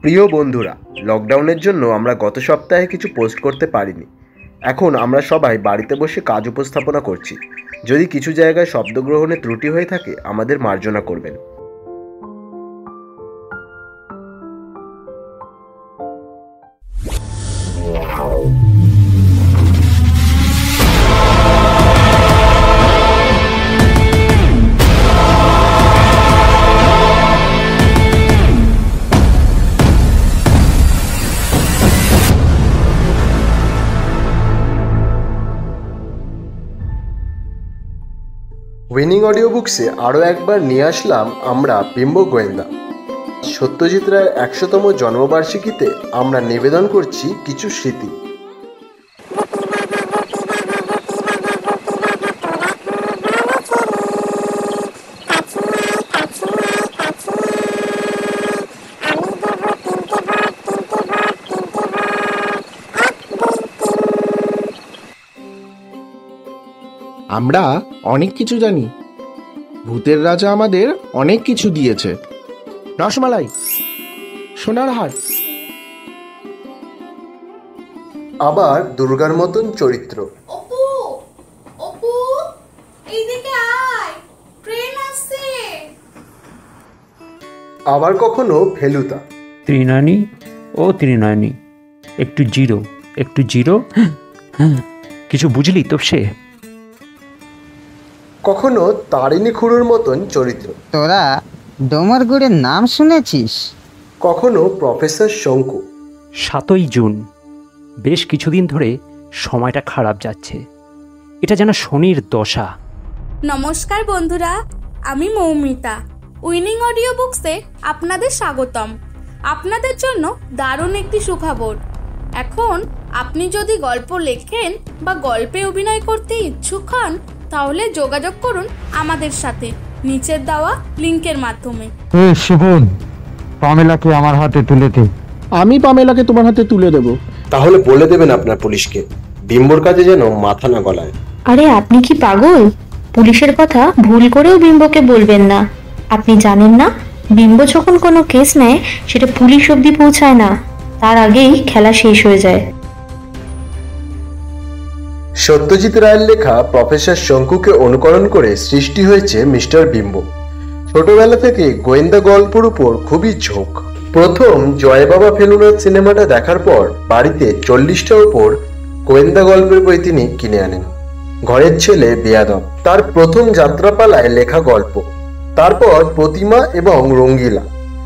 প্রিয় বন্ধুরা, লকডাউনের জন্য আমরা গত সপ্তাহে কিছু পোস্ট করতে পারিনি। এখন আমরা সবাই বাড়িতে বসে কাজ উপস্থাপনা করছি। যদি কিছু জায়গায় শব্দগ্রহণে ত্রুটি হয়ে থাকে আমাদের মার্জনা করবেন। উইনিং অডিও বুকসে আরও একবার নিয়ে আসলাম আমরা বিম্বো গোয়েন্দা। সত্যজিৎ রায়ের ১০০তম জন্মবার্ষিকীতে আমরা নিবেদন করছি কিছু স্মৃতি। আমরা অনেক কিছু জানি। ভূতের রাজা আমাদের অনেক কিছু দিয়েছে। রসমালাই, সোনার হার, আবার দুর্গার মতন চরিত্র। অপু, অপু, এইদিকে আয়, ট্রেন আসছে। আবার কখনো ফেলুদা। ত্রিনয়নী, ও ত্রিনয়নী, একটু জিরো, একটু জিরো। কিছু বুঝলি তো সে? কখনো তারিনী খুড়োর মতন চরিত্র। তোরা ডোমরগুড়ের নাম শুনেছিস? কখনো প্রফেসর শঙ্কু। ৭ই জুন, বেশ কিছুদিন ধরে সময়টা খারাপ যাচ্ছে। এটা যেন শনির দশা। নমস্কার বন্ধুরা, আমি মৌমিতা। উইনিং অডিও বুকসে আপনাদের স্বাগতম। আপনাদের জন্য দারুণ একটি সুখবর। এখন আপনি যদি গল্প লেখেন বা গল্পে অভিনয় করতে ইচ্ছুক হন, তাহলে যোগাযোগ করুন আমাদের সাথে নিচের দেওয়া লিংকের মাধ্যমে। শোভন, পামেলাকে আমার হাতে তুলে দে। আমি পামেলাকে তোমার হাতে তুলে দেব। তাহলে বলে দেবেন আপনার পুলিশকে বিম্বোর কাজে যেন মাথা না গলায়। আরে আপনি কি পাগল? পুলিশের কথা ভুল করেও বিম্বোকে বলবেন না। আপনি জানেন না, বিম্বো যখন কোনো কেস নেয় সেটা পুলিশ অবধি পৌঁছায় না, তার আগেই খেলা শেষ হয়ে যায়। সত্যজিৎ রায়ের লেখা প্রফেসর শঙ্কুকে অনুকরণ করে সৃষ্টি হয়েছে মিস্টার বিম্বো। ছোটবেলা থেকে গোয়েন্দা গল্পের উপর খুবই ঝোঁক। প্রথম জয় বাবা ফেলুদার সিনেমাটা দেখার পর বাড়িতে 40টার উপর গোয়েন্দা গল্পের বই তিনি কিনে আনেন। ঘরের ছেলে বেয়াদব, তার প্রথম যাত্রাপালায় লেখা গল্প। তারপর প্রতিমা এবং রঙ্গিলা।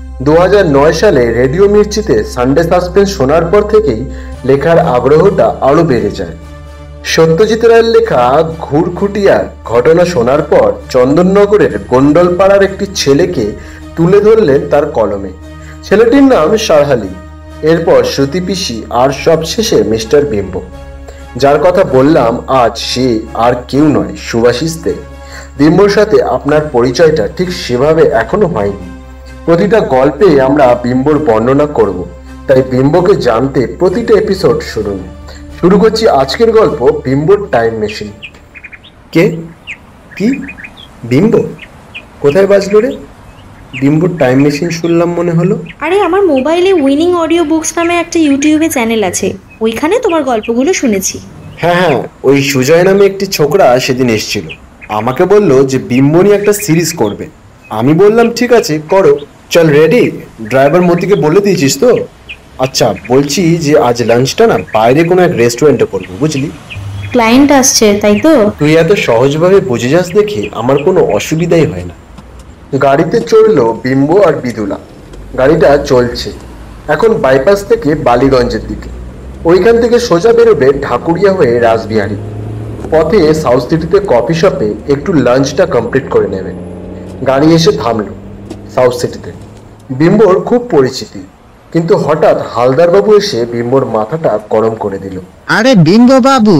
2009 সালে রেডিও মির্চিতে সানডে সাসপেন্স শোনার পর থেকেই লেখার আগ্রহটা আরো বেড়ে যায়। সত্যজিৎ রায়ের লেখা ঘুরখুটিয়ার ঘটনা শোনার পর চন্দননগরের গোন্ডলপাড়ার একটি ছেলেকে তুলে ধরলেন তার কলমে। ছেলেটির নাম সারহালি, এরপর শ্রুতি পিসি, আর সবশেষে মিস্টার বিম্বো। যার কথা বললাম আজ সে আর কেউ নয়, সুভাষিস দে। বিম্বোর সাথে আপনার পরিচয়টা ঠিক সেভাবে এখনো হয়নি। প্রতিটা গল্পে আমরা বিম্বোর বর্ণনা করব, তাই বিম্বোকে জানতে প্রতিটা এপিসোড শুনুন। শুরু করছি আজকের গল্প, বিম্বোর টাইম মেশিন। কে? কি? বিম্বো? কোথায় বাজলো রে? বিম্বোর টাইম মেশিন শুনলাম মনে হলো। আরে আমার মোবাইলে উইনিং অডিও বুকস নামে একটা ইউটিউবে চ্যানেল আছে, ওইখানে তোমার গল্পগুলো শুনেছি। হ্যাঁ, ওই সুজয় নামে একটি ছোকরা সেদিন এসেছিল। আমাকে বললো যে বিম্বো নিয়ে একটা সিরিজ করবে। আমি বললাম ঠিক আছে করো। চল রেডি? ড্রাইভার মতিকে বলে দিয়েছিস তো? আচ্ছা, বলছি যে আজ লাঞ্চটা না বাইরে কোনো এক রেস্টুরেন্টে করবো, বুঝলি? ক্লায়েন্ট আসছে তাই তো? তুই এত সহজভাবে বুঝে যাস দেখে আমার কোনো অসুবিধাই হয় না। গাড়িতে চড়লো বিম্বো আর বিদুলা। গাড়িটা চলছে এখন বাইপাস থেকে বালিগঞ্জের দিকে। ওইখান থেকে সোজা বেরোবে ঢাকুরিয়া হয়ে রাসবিহারী। পথে সাউথ সিটিতে কফি শপে একটু লাঞ্চটা কমপ্লিট করে নেবে। গাড়ি এসে থামলো সাউথ সিটিতে। বিম্বোর খুব পরিচিতি, কিন্তু হঠাৎ হালদার বাবু এসে বিম্বোর মাথাটা গরম করে দিল। আরে বিম্বো বাবু,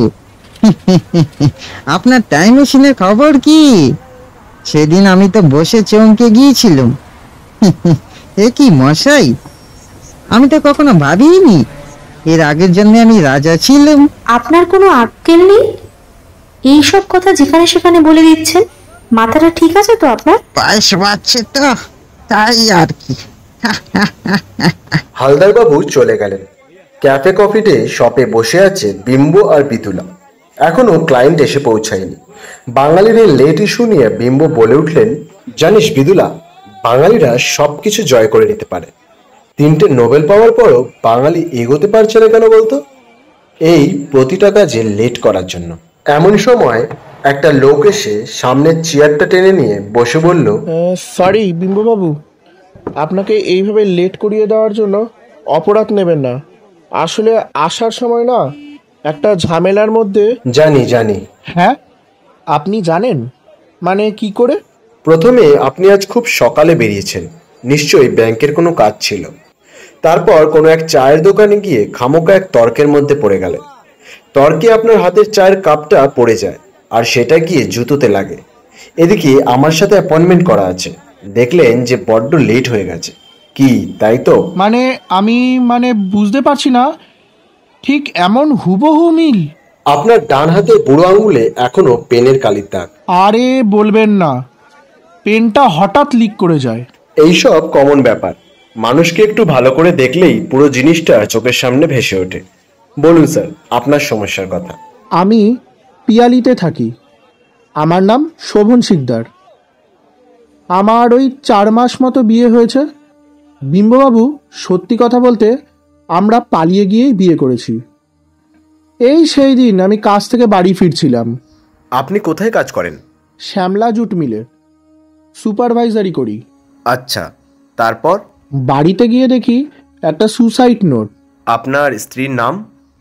আপনার টাইম মেশিনের খবর কি? সেদিন আমি তো বসে চমকে গিয়েছিলাম। এ কি মশাই, আমি তো কখনো ভাবিনি এর আগের জন্মে আমি রাজা ছিলাম। আপনার কোনো আক্কেল নেই? এইসব কথা যেখানে সেখানে বলে দিচ্ছেন। মাথাটা ঠিক আছে তো আপনার? পায়েস বাজছে তো, তাই আর কি। হালদার বাবু চলে গেলেন। ক্যাফে কফি ডে শপে বসে আছে বিম্বো আর বিদুলা। এখনো ক্লায়েন্ট এসে পৌঁছায়নি। বাঙালির এই লেট ইস্যু নিয়ে বিম্বো বলে উঠলেন, জানিস বিদুলা, বাঙালিরা সবকিছু জয় করে নিতে পারে। 3টে নোবেল পাওয়ার পরও বাঙালি এগোতে পারছে না কেন বলতো? এই প্রতিটা কাজে লেট করার জন্য। এমন সময় একটা লোক এসে সামনের চেয়ারটা টেনে নিয়ে বসে বলল, সরি বিম্ববাবু, আপনাকে এইভাবে লেট করিয়ে দেওয়ার জন্য অপরাধ নেবেন না। আসলে আসার সময় না একটা ঝামেলার মধ্যে। জানি জানি। হ্যাঁ, আপনি জানেন? মানে কি করে? প্রথমে আপনি আজ খুব সকালে বেরিয়েছেন, নিশ্চয়ই ব্যাংকের কোনো কাজ ছিল। তারপর কোনো এক চায়ের দোকানে গিয়ে খামোকা এক তর্কের মধ্যে পড়ে গেলেন। তর্কে আপনার হাতের চায়ের কাপটা পড়ে যায়, আর সেটা গিয়ে জুতোতে লাগে। এদিকে আমার সাথে অ্যাপয়েন্টমেন্ট করা আছে, দেখলেন যে বড্ড লেট হয়ে গেছে। কি তাই তো? আমি বুঝতে পারছি না, ঠিক এমন হুবহু মিল। আপনার ডান হাতের বুড়ো আঙুলে এখনো পেনের কালির দাগ। আরে বলবেন না, পেনটা হঠাৎ লিক করে যায়। এইসব কমন ব্যাপার, মানুষকে একটু ভালো করে দেখলেই পুরো জিনিসটা চোখের সামনে ভেসে ওঠে। বলুন স্যার, আপনার সমস্যার কথা। আমি পিয়ালিতে থাকি। আমার নাম শোভন শিকদার। আমার ওই 4 মাস মতো বিয়ে হয়েছে। বিম্ববাবু, সত্যি কথা বলতে আমরা পালিয়ে গিয়েই বিয়ে করেছি। এই সেই দিন আমি কাজ থেকে বাড়ি ফিরছিলাম। আপনি কোথায় কাজ করেন? শ্যামলা জুট মিলে সুপারভাইজারি করি। আচ্ছা, তারপর? বাড়িতে গিয়ে দেখি একটা সুসাইড নোট। আপনার স্ত্রীর নাম?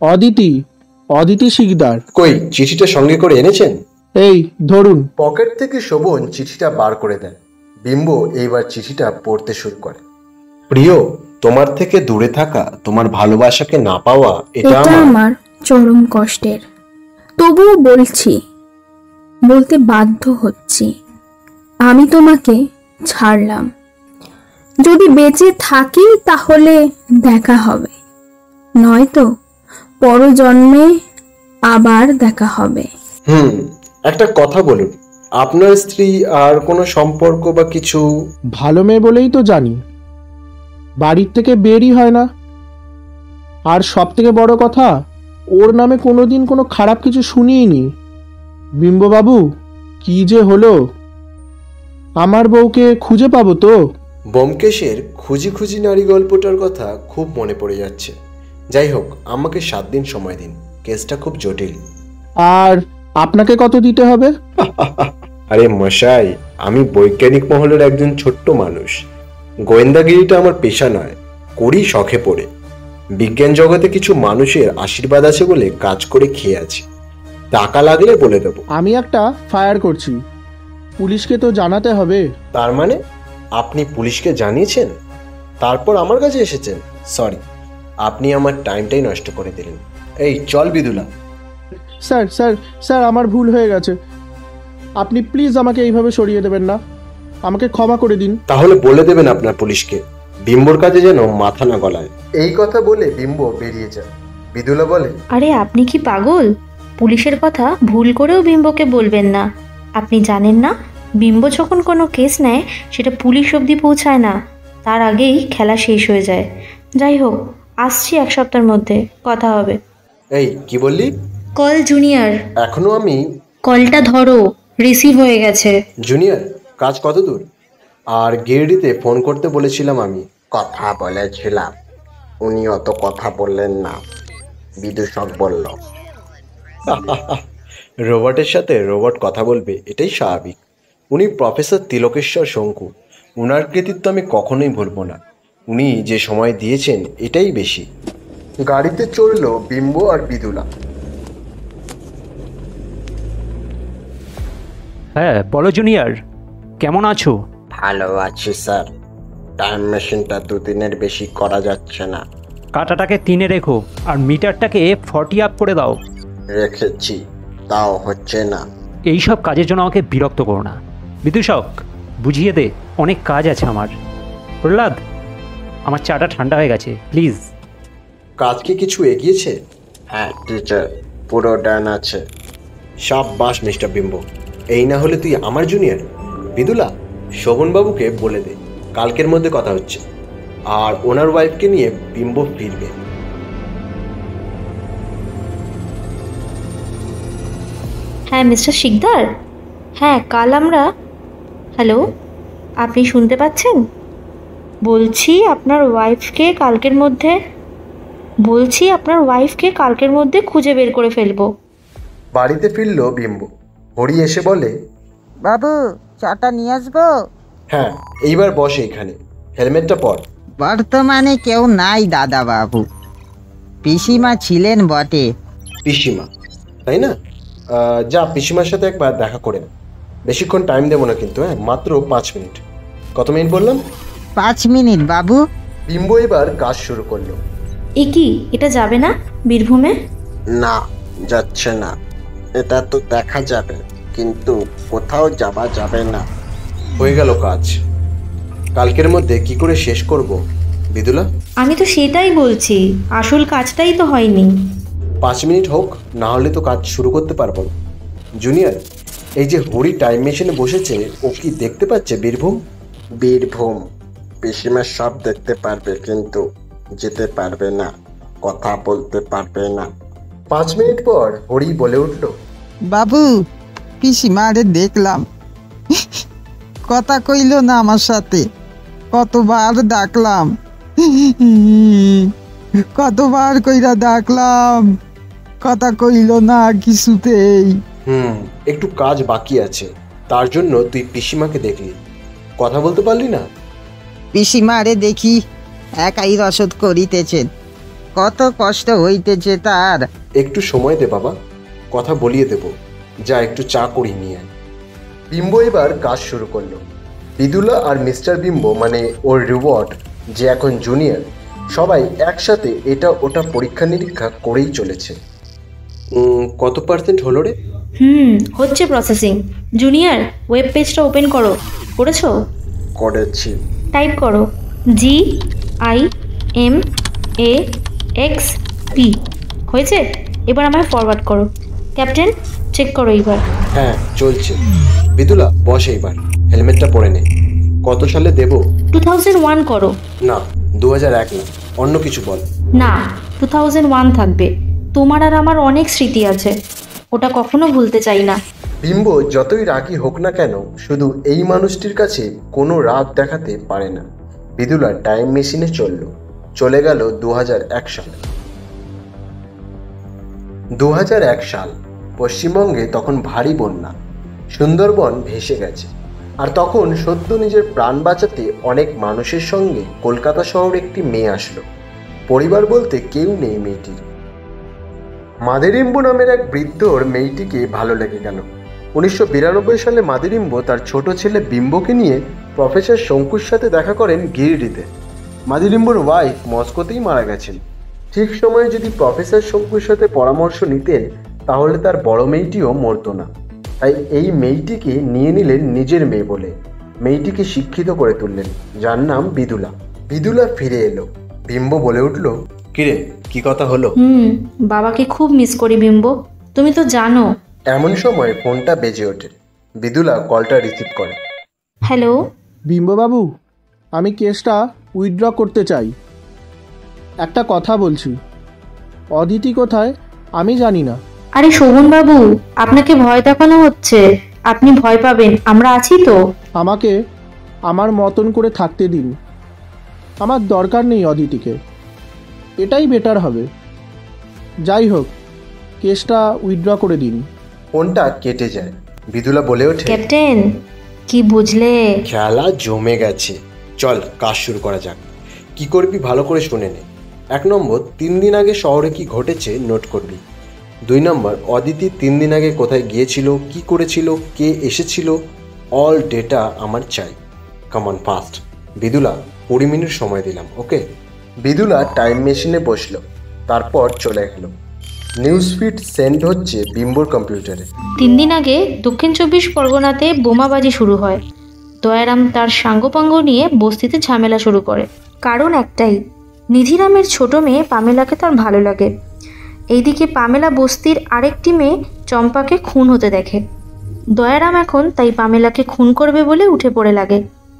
অদিতি শিকদার। কই, চিঠিটা সঙ্গে করে এনেছেন? এই ধরুন। পকেট থেকে শোভন চিঠিটা বার করে দেন। বিম্বো এইবার চিঠিটা পড়তে শুরু করে। প্রিয়, তোমার থেকে দূরে থাকা, তোমার ভালোবাসাকে না পাওয়া, এটা আমার চরম কষ্টের। তবুও বলতে বাধ্য হচ্ছি। আমি তোমাকে ছাড়লাম। যদি বেঁচে থাকি তাহলে দেখা হবে, নয়তো পরজন্মে আবার দেখা হবে। একটা কথা বলুন, আপনার স্ত্রী আর কোনো সম্পর্ক বা কিছু? ভালো মেয়ে বলেই তো জানি, বাড়ির থেকে বেরই হয় না। আর সব থেকে বড় কথা, ওর নামে কোনোদিন কোনো খারাপ কিছু শুনিনি। বিম্ববাবু, কি যে হলো! আমার বউকে খুঁজে পাবো তো? ব্যোমকেশের খুঁজি খুঁজি নারী গল্পটার কথা খুব মনে পড়ে যাচ্ছে। যাই হোক, আমাকে 7 দিন সময় দিন, কেসটা খুব জটিল। আর আপনাকে কত দিতে হবে? আরে মশাই, আমি বৈজ্ঞানিক মহলের একজন ছোট্ট মানুষ। গোয়েন্দাগিরিটা আমার পেশা নয়, করি শখে পড়ে। বিজ্ঞান জগতে কিছু মানুষের আশীর্বাদ আছে বলে কাজ করে খেয়ে আছি। টাকা লাগলে বলে দেবো। আমি একটা ফায়ার করছি, পুলিশকে তো জানাতে হবে। তার মানে আপনি পুলিশকে জানিয়েছেন, তারপর আমার কাছে এসেছেন? সরি, আপনি আমার টাইমটাই নষ্ট করে দিলেন। এই চল বিদুলা। স্যার আমার ভুল হয়ে গেছে। আপনি প্লিজ আমাকে এইভাবে সরিয়ে দেবেন না, আমাকে ক্ষমা করে দিন। তাহলে বলে দেবেন আপনার পুলিশকে, বিম্বোর কাছে যেন মাথা না গলায়। এই কথা বলে বিম্বো বেরিয়ে যায়। বিদুলা বলে, আরে আপনি কি পাগল? পুলিশের কথা ভুল করেও বিম্বকে বলবেন না। আপনি জানেন না, বিম্ব যখন কোনো কেস নেয় সেটা পুলিশ অবধি পৌঁছায় না, তার আগেই খেলা শেষ হয়ে যায়। যাই হোক, আসছি 1 সপ্তাহের মধ্যে, কথা হবে। এই কি বললি? Call junior. এখনো আমি? কলটা ধরো, রিসিভ হয়ে গেছে। জুনিয়র, কাজ কত দূর? আর গিরডিতে ফোন করতে বলেছিলাম আমি। কথা বলেছিলাম, উনি অত কথা বললেন না, বিদূষক বলল। রোবটের সাথে রোবট কথা বলবে, এটাই স্বাভাবিক। উনি প্রফেসর তিলকেশ্বর শঙ্কু, উনার কৃতিত্ব আমি কখনোই ভুলবো না। উনি যে সময় দিয়েছেন এটাই বেশি। গাড়িতে চড়ল বিম্বো আর বিদুলা। হ্যাঁ বলো জুনিয়র, কেমন আছো? ভালো আছি স্যার, টাইম মেশিনটা 2 দিনের বেশি করা যাচ্ছে না। কাটাটাকে 3-এ রেখো আর মিটারটাকে 40 আপ করে দাও। রেখেছি, তাও হচ্ছে না। এইসব কাজের জন্য আমাকে বিরক্ত করো না। বিদূষক, বুঝিয়ে দে, অনেক কাজ আছে আমার। প্রহ্লাদ, আমার চাটা ঠান্ডা হয়ে গেছে, প্লিজ। কাজ কি কিছু এগিয়েছে? হ্যাঁ টিচার, পুরো ডান আছে। সাব্বাস মিস্টার বিম্বো, এই না হলে তুই আমার জুনিয়র। বিদুলা, শোভনবাবুকে বলে দে, কালকের মধ্যে কথা হচ্ছে। আর ওনার ওয়াইফকে নিয়ে বিম্বো ফিরবে। হ্যাঁ মিস্টার শিকদার, হ্যাঁ কাল আমরা, হ্যালো আপনি শুনতে পাচ্ছেন? বলছি আপনার ওয়াইফকে কালকের মধ্যে খুঁজে বের করে ফেলবো। বাড়িতে ফিরল বিম্বো। হরি এসে বলে, বাবু চাটা নিয়ে আসবো? হ্যাঁ, এইবার বসে এখানে, হেলমেটটা পর। বর্তমানে কেউ নাই দাদা বাবু, পিসিমা ছিলেন বটে। পিসিমা, তাই না? যা পিসিমার সাথে একবার দেখা করে না। বেশিক্ষণ টাইম দেবো না কিন্তু, হ্যাঁ, মাত্র 5 মিনিট। কত মিনিট বললাম? 5 মিনিট বাবু। বিম্বো এবার কাজ শুরু করলো। এ কি, এটা যাবে না বীরভূমে? না, যাচ্ছে না। এটা তো দেখা যাবে, কিন্তু কোথাও যাওয়া যাবে না। হয়ে গেল কাজ। কালকের মধ্যে কি করে শেষ করব বিদুলা? আমি তো সেটাই বলছি, আসল কাজটাই তো হয়নি। 5 মিনিট হোক, না হলে তো কাজ শুরু করতে পারবো না। জুনিয়র, এই যে হরি টাইম মেশিনে বসেছে, ও কি দেখতে পাচ্ছে বীরভূম? বীরভূম পিসিমা সব দেখতে পারবে, কিন্তু যেতে পারবে না, কথা বলতে পারবে না। 5 মিনিট পর হরি বলে উঠল, বাবু পিসিমারে দেখলাম, কথা কইল না আমার সাথে। কতবার ডাকলাম, কতবার কইরা ডাকলাম, কথা কইল না কিছুতেই। একটু কাজ বাকি আছে, তার জন্য তুই পিসিমাকে দেখলি, কথা বলতে পারলি না? পিসিমারে দেখি একাই রসদ করিতেছেন, কত কষ্ট হইতেছে তার। একটু সময় দে বাবা, কথা বলিয়ে দেব। যা একটু চা করি নিয়ে আয়। বিম্বো এবার কাজ শুরু করলো। বিদুলা আর মিস্টার বিম্বো, মানে ওর রিওয়ার্ড, যে এখন জুনিয়র, সবাই একসাথে এটা ওটা পরীক্ষা নিরীক্ষা করেই চলেছে। কত % হলো রে? হচ্ছে প্রসেসিং। জুনিয়র, ওয়েব পেজটা ওপেন করো। করেছো? করেছি। টাইপ করো GIMAXP। হয়েছে? এবার আমায় ফরওয়ার্ড করো। ক্যাপ্টেন, চেক করো এইবার। হ্যাঁ, চলছে। বিদুলা, বস এইবার, হেলমেটটা পরে নে। কত সালে দেব? 2001 করো। না, 2001 না, অন্য কিছু বল। না, 2001 থাকবে। তোমার আর আমার অনেক স্মৃতি আছে, ওটা কখনো ভুলতে চাই না। বিম্বো যতই রাগী হোক না কেন, শুধু এই মানুষটির কাছে কোনো রাগ দেখাতে পারে না। বিদুলা টাইম মেশিনে চলে গেল 2001 সালে। 2001 সাল। পশ্চিমবঙ্গে তখন ভারী বন্যা, সুন্দরবন ভেসে গেছে। আর তখন সদ্য নিজের প্রাণ বাঁচাতে অনেক মানুষের সঙ্গে কলকাতা শহরে একটি মেয়ে আসলো। পরিবার বলতে কেউ নেই মেয়েটির। মাদিরিম্বু নামের এক বৃদ্ধর মেয়েটিকে ভালো লেগে গেল। 1992 সালে মাদিরিম্বু তার ছোট ছেলে বিম্বোকে নিয়ে প্রফেসর শঙ্কুর সাথে দেখা করেন গিরিডিতে। মাদিরিম্বুর ওয়াইফ মস্কোতেই মারা গেছেন। ঠিক সময়ে যদি প্রফেসর শঙ্কুর সাথে পরামর্শ নিতেন, তাহলে তার বড় মেয়েটিও মরতো না। তাই এই মেয়েটিকে নিয়ে নিলেন নিজের মেয়ে বলে। মেয়েটিকে শিক্ষিত করে তুললেন, যার নাম বিদুলা। বিদুলা ফিরে এলো। বিম্বো বলে উঠল, কিরে, কি কথা হলো? বাবাকে খুব মিস করি বিম্বো, তুমি তো জানো। এমন সময় ফোনটা বেজে ওঠে। বিদুলা কলটা রিসিভ করে। হ্যালো বিম্ববাবু, আমি কেসটা উইথড্র করতে চাই। একটা কথা বলছি, অদিতি কোথায় আমি জানি না। আরে শোভন বাবু, আপনাকে ভয় দেখানো হচ্ছে, আপনি ভয় পাবেন, আমরা আছি তো। আমাকে আমার মতন করে থাকতে দিন, আমার দরকার নেই অদিতিকে, এটাই বেটার হবে। যাই হোক, কেসটা উইথড্র করে দিন। ফোনটা কেটে যায়। বিদুলা বলে ওঠে, ক্যাপ্টেন, কি বুঝলে? খেলা জমে গেছে, চল কাজ শুরু করা যাক। কি করবি ভালো করে শুনে নে। 1 নম্বর, 3 দিন আগে শহরে কি ঘটেছে নোট করবি। 2 নম্বর, অদিতি 3 দিন আগে কোথায় গিয়েছিল, কি করেছিল, কে এসেছিল, অল ডেটা আমার চাই। Come on fast. বিদুলা, 20 মিনিট সময় দিলাম, ওকে? বিদুলা টাইম মেশিনে বসলো, তারপর চলে গেল। নিউজ ফিড সেন্ড হচ্ছে বিম্বোর কম্পিউটারে। 3 দিন আগে দক্ষিণ 24 পরগনাতে বোমাবাজি শুরু হয়। দয়ারাম তার সাঙ্গপাঙ্গ নিয়ে বস্তিতে ঝামেলা শুরু করে। কারণ একটাই, নিধিরামের ছোট মেয়ে পামেলাকে তার ভালো লাগে। এইদিকে পামেলা বস্তির আরেকটি মেয়ে চম্পাকে খুন হতে দেখে। দয়ারাম এখন তাই পামেলাকে খুন করবে বলে উঠে পড়ে লাগে।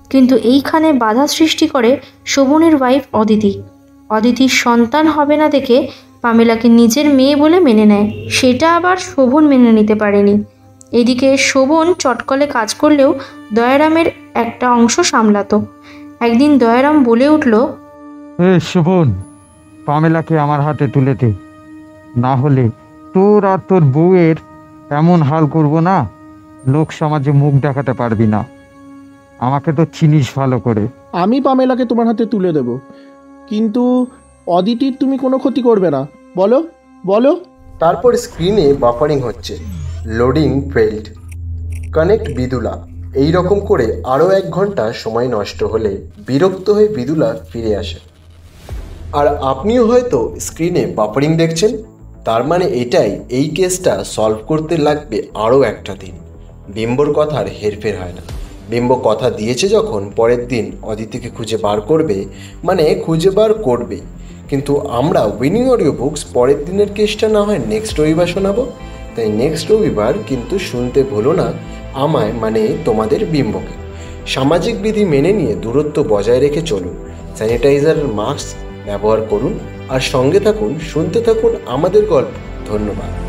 কিন্তু এইখানে বাধা সৃষ্টি করে শোভনের ওয়াইফ অদিতি। অদিতির সন্তান হবে না দেখে পামেলাকে নিজের মেয়ে বলে মেনে নেয়, সেটা আবার শোভন মেনে নিতে পারেনি। এদিকে শোভন চটকলে কাজ করলেও দয়ারামের একটা অংশ সামলাতো। একদিন দয়ারাম বলে উঠল, শোভন, পামেলাকে আমার হাতে তুলে দে, না হলে তোর আর তোর বউয়ের এমন হাল করব না, লোক সমাজে মুখ দেখাতে পারবি না। আমাকে তো চিনিস ভালো করে। আমি পামেলাকে তোমার হাতে তুলে দেব, কিন্তু অদিতির তুমি কোনো ক্ষতি করবে না, বলো বলো। তারপর স্ক্রিনে বাফারিং হচ্ছে, লোডিং ফেইল্ড, কানেক্ট বিদুলা, এই রকম করে আরও 1 ঘন্টা সময় নষ্ট হলে বিরক্ত হয়ে বিদুলা ফিরে আসে। আর আপনিও হয়তো স্ক্রিনে বাফারিং দেখছেন, তার মানে এটাই, এই কেসটা সলভ করতে লাগবে আরও একটা দিন। বিম্বর কথার হেরফের হয় না। বিম্ব কথা দিয়েছে যখন পরের দিন অদিতিকে খুঁজে বার করবে, মানে খুঁজে বার করবে। কিন্তু আমরা উইনিং অডিও বুকস পরের দিনের কেসটা না হয় নেক্সট রবিবার শোনাবো। তাই নেক্সট রবিবার কিন্তু শুনতে ভুলো না আমায়, মানে তোমাদের বিম্বকে। সামাজিক বিধি মেনে নিয়ে দূরত্ব বজায় রেখে চলুন, স্যানিটাইজার মাস্ক ব্যবহার করুন, আর সঙ্গে থাকুন, শুনতে থাকুন আমাদের গল্প। ধন্যবাদ।